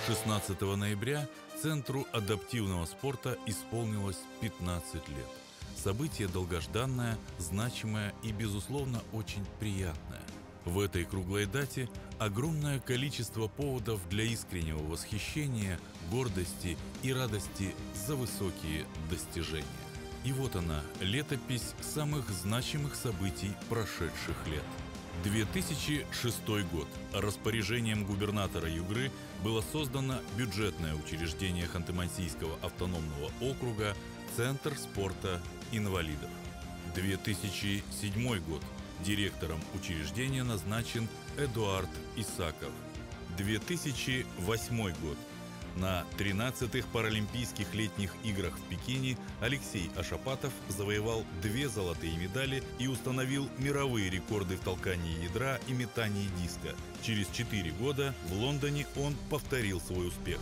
16 ноября Центру адаптивного спорта исполнилось 15 лет. Событие долгожданное, значимое и, безусловно, очень приятное. В этой круглой дате огромное количество поводов для искреннего восхищения, гордости и радости за высокие достижения. И вот она, летопись самых значимых событий прошедших лет. 2006 год. Распоряжением губернатора Югры было создано бюджетное учреждение Ханты-Мансийского автономного округа «Центр спорта инвалидов». 2007 год. Директором учреждения назначен Эдуард Исаков. 2008 год. На 13-х Паралимпийских летних играх в Пекине Алексей Ашапатов завоевал 2 золотые медали и установил мировые рекорды в толкании ядра и метании диска. Через 4 года в Лондоне он повторил свой успех.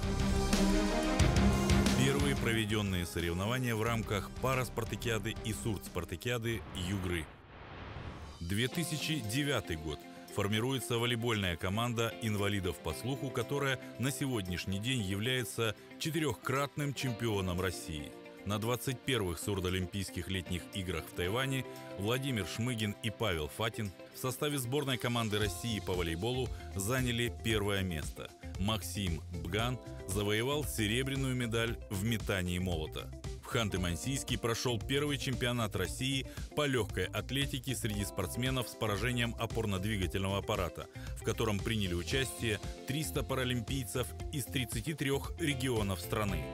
Первые проведенные соревнования в рамках параспартакиады и сурдспартакиады Югры. 2009 год. Формируется волейбольная команда инвалидов по слуху, которая на сегодняшний день является 4-кратным чемпионом России. На 21-х сурдоолимпийских летних играх в Тайване Владимир Шмыгин и Павел Фатин в составе сборной команды России по волейболу заняли 1-е место. Максим Бган завоевал серебряную медаль в метании молота. В Ханты-Мансийске прошел 1-й чемпионат России по легкой атлетике среди спортсменов с поражением опорно-двигательного аппарата, в котором приняли участие 300 паралимпийцев из 33 регионов страны.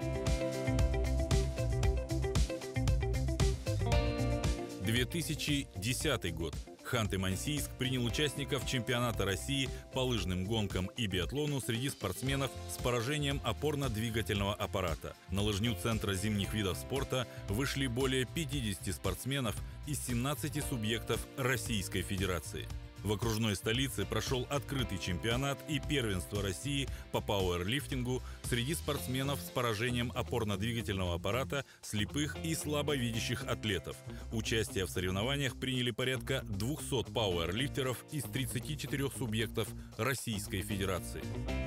2010 год. Ханты-Мансийск принял участников чемпионата России по лыжным гонкам и биатлону среди спортсменов с поражением опорно-двигательного аппарата. На лыжню Центра зимних видов спорта вышли более 50 спортсменов из 17 субъектов Российской Федерации. В окружной столице прошел открытый чемпионат и первенство России по пауэрлифтингу среди спортсменов с поражением опорно-двигательного аппарата, слепых и слабовидящих атлетов. Участие в соревнованиях приняли порядка 200 пауэрлифтеров из 34 субъектов Российской Федерации.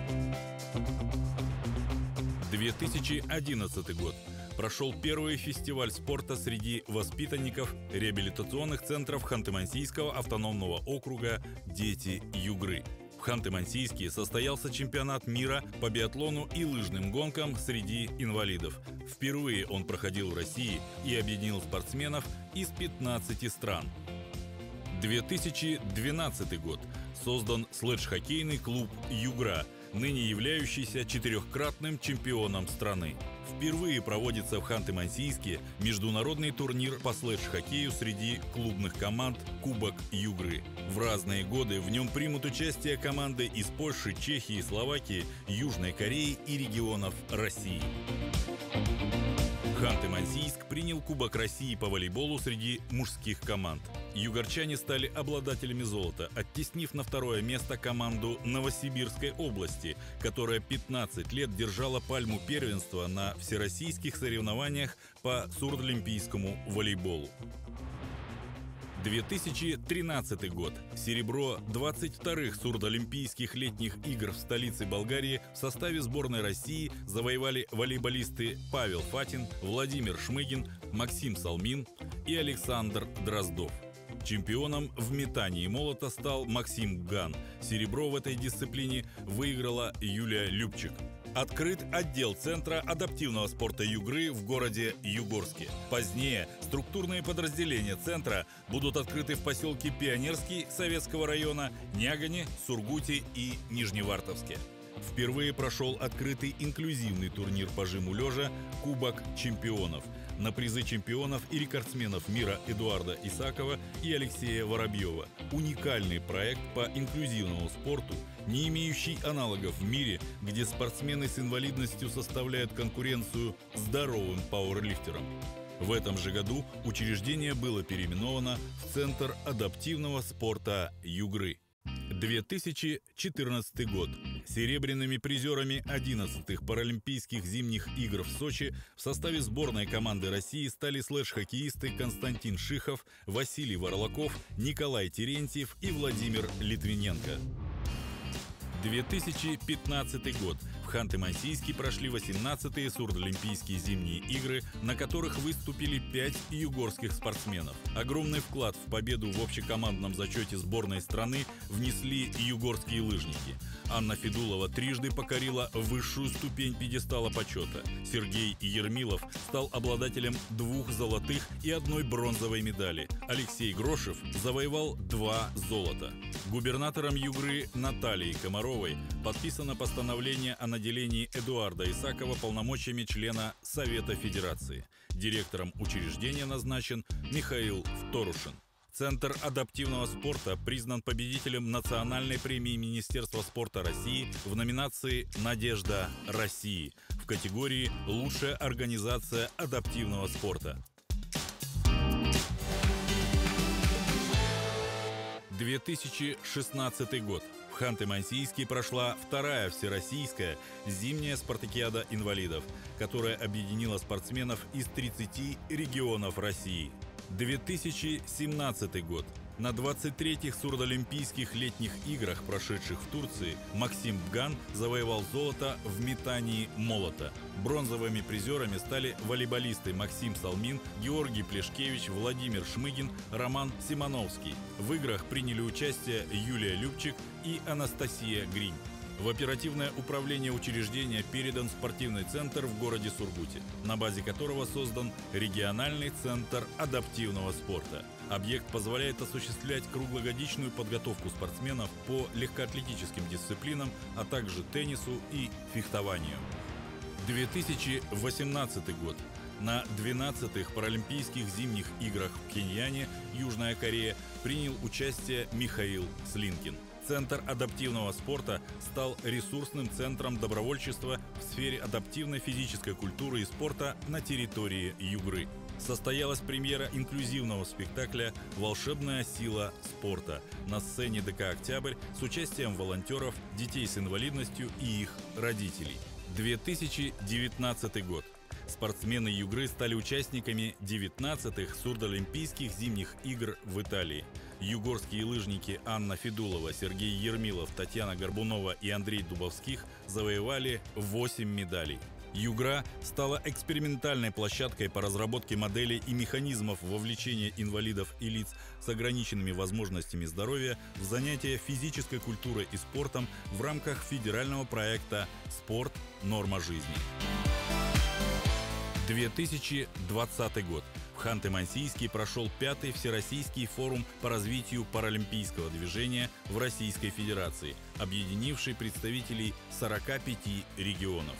2011 год. Прошел 1-й фестиваль спорта среди воспитанников реабилитационных центров Ханты-Мансийского автономного округа «Дети Югры». В Ханты-Мансийске состоялся чемпионат мира по биатлону и лыжным гонкам среди инвалидов. Впервые он проходил в России и объединил спортсменов из 15 стран. 2012 год. Создан слэдж-хоккейный клуб «Югра», ныне являющийся 4-кратным чемпионом страны. Впервые проводится в Ханты-Мансийске международный турнир по слэдж-хоккею среди клубных команд «Кубок Югры». В разные годы в нем примут участие команды из Польши, Чехии, Словакии, Южной Кореи и регионов России. Ханты-Мансийск принял Кубок России по волейболу среди мужских команд. Югорчане стали обладателями золота, оттеснив на 2-е место команду Новосибирской области, которая 15 лет держала пальму первенства на всероссийских соревнованиях по сурдоолимпийскому волейболу. 2013 год. Серебро 22-х сурдоолимпийских летних игр в столице Болгарии в составе сборной России завоевали волейболисты Павел Фатин, Владимир Шмыгин, Максим Салмин и Александр Дроздов. Чемпионом в метании молота стал Максим Бган. Серебро в этой дисциплине выиграла Юлия Любчик. Открыт отдел Центра адаптивного спорта Югры в городе Югорске. Позднее структурные подразделения Центра будут открыты в поселке Пионерский Советского района, Нягане, Сургуте и Нижневартовске. Впервые прошел открытый инклюзивный турнир по жиму лежа «Кубок чемпионов». На призы чемпионов и рекордсменов мира Эдуарда Исакова и Алексея Воробьева. Уникальный проект по инклюзивному спорту, не имеющий аналогов в мире, где спортсмены с инвалидностью составляют конкуренцию здоровым пауэрлифтерам. В этом же году учреждение было переименовано в Центр адаптивного спорта Югры. 2014 год. Серебряными призерами 11-х Паралимпийских зимних игр в Сочи в составе сборной команды России стали слэдж-хоккеисты Константин Шихов, Василий Варлаков, Николай Терентьев и Владимир Литвиненко. 2015 год. В Ханты-Мансийске прошли 18-е Сурдолимпийские зимние игры, на которых выступили 5 югорских спортсменов. Огромный вклад в победу в общекомандном зачете сборной страны внесли югорские лыжники. Анна Федулова трижды покорила высшую ступень пьедестала почета. Сергей Ермилов стал обладателем 2 золотых и 1 бронзовой медали. Алексей Грошев завоевал 2 золота. Губернатором Югры Натальей Комаровой подписано постановление о наделении Эдуарда Исакова полномочиями члена Совета Федерации. Директором учреждения назначен Михаил Вторушин. Центр адаптивного спорта признан победителем национальной премии Министерства спорта России в номинации «Надежда России» в категории «Лучшая организация адаптивного спорта». 2016 год. В Ханты-Мансийске прошла 2-я всероссийская зимняя спартакиада инвалидов, которая объединила спортсменов из 30 регионов России. 2017 год. На 23-х Сурдолимпийских летних играх, прошедших в Турции, Максим Бган завоевал золото в метании молота. Бронзовыми призерами стали волейболисты Максим Салмин, Георгий Плешкевич, Владимир Шмыгин, Роман Симоновский. В играх приняли участие Юлия Любчик и Анастасия Гринь. В оперативное управление учреждения передан спортивный центр в городе Сургуте, на базе которого создан региональный центр адаптивного спорта. Объект позволяет осуществлять круглогодичную подготовку спортсменов по легкоатлетическим дисциплинам, а также теннису и фехтованию. 2018 год. На 12-х Паралимпийских зимних играх в Пхеньяне, Южная Корея, принял участие Михаил Слинкин. Центр адаптивного спорта стал ресурсным центром добровольчества в сфере адаптивной физической культуры и спорта на территории Югры. Состоялась премьера инклюзивного спектакля «Волшебная сила спорта» на сцене ДК «Октябрь» с участием волонтеров, детей с инвалидностью и их родителей. 2019 год. Спортсмены Югры стали участниками 19-х Сурдолимпийских зимних игр в Италии. Югорские лыжники Анна Федулова, Сергей Ермилов, Татьяна Горбунова и Андрей Дубовских завоевали 8 медалей. Югра стала экспериментальной площадкой по разработке моделей и механизмов вовлечения инвалидов и лиц с ограниченными возможностями здоровья в занятия физической культурой и спортом в рамках федерального проекта «Спорт. Норма жизни». 2020 год. В Ханты-Мансийске прошел 5-й Всероссийский форум по развитию паралимпийского движения в Российской Федерации, объединивший представителей 45 регионов.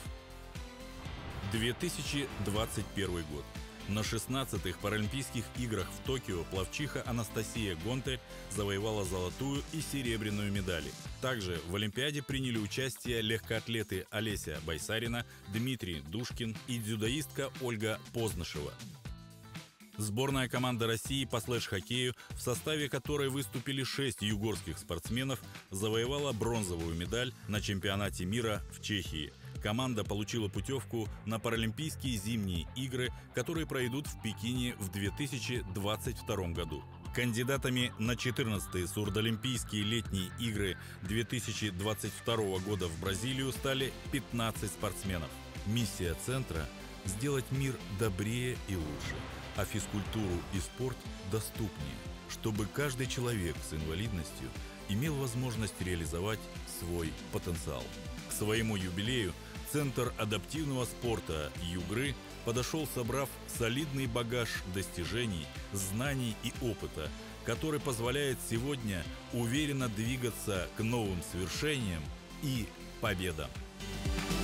2021 год. На 16-х Паралимпийских играх в Токио пловчиха Анастасия Гонтарь завоевала золотую и серебряную медали. Также в Олимпиаде приняли участие легкоатлеты Олеся Байсарина, Дмитрий Душкин и дзюдоистка Ольга Познышева. Сборная команда России по слэш-хоккею, в составе которой выступили 6 югорских спортсменов, завоевала бронзовую медаль на чемпионате мира в Чехии. Команда получила путевку на Паралимпийские зимние игры, которые пройдут в Пекине в 2022 году. Кандидатами на 14-е Сурдолимпийские летние игры 2022 года в Бразилию стали 15 спортсменов. Миссия центра – сделать мир добрее и лучше, а физкультуру и спорт доступнее, чтобы каждый человек с инвалидностью имел возможность реализовать свой потенциал. К своему юбилею Центр адаптивного спорта Югры подошел, собрав солидный багаж достижений, знаний и опыта, который позволяет сегодня уверенно двигаться к новым свершениям и победам.